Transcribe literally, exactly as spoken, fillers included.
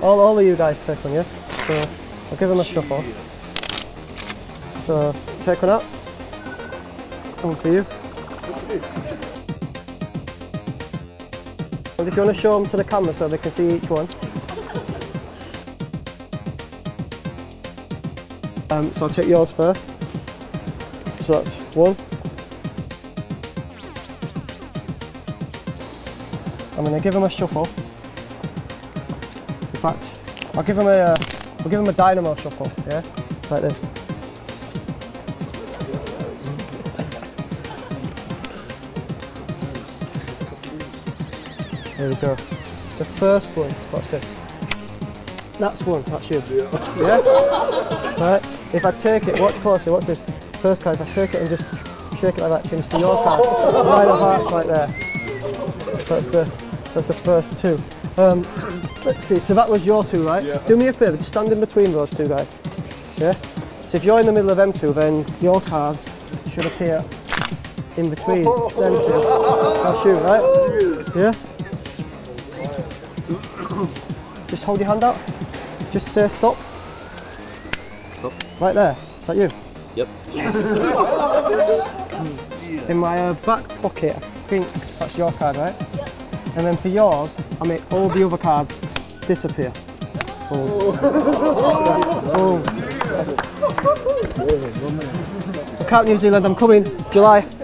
All, all of you guys take one, yeah? So I'll give them a shuffle. So take one out. One for you. And if you want to show them to the camera so they can see each one. Um, so I'll take yours first. So that's one. I'm going to give them a shuffle. In fact, I'll give them a, uh, I'll give them a Dynamo shuffle, yeah? Like this. There we go. The first one, what's this? That's one, that's you. Yeah? Right, if I take it, watch closely, what's this? First card, if I take it and just shake it like that, change to your card. Nine of hearts like there. So that's the, that's the first two. Um, let's see, so that was your two, right? Yeah. Do me a favour, just stand in between those two guys. Yeah? So if you're in the middle of them two, then your card should appear in between them two. I'll shoot, right? Yeah? Just hold your hand out. Just say stop. Stop. Right there. Is that you? Yep. Yes! In my uh, back pocket, I think that's your card, right? Yep. And then for yours, I make all the other cards disappear. Boom. Boom. I can't New Zealand, I'm coming. July.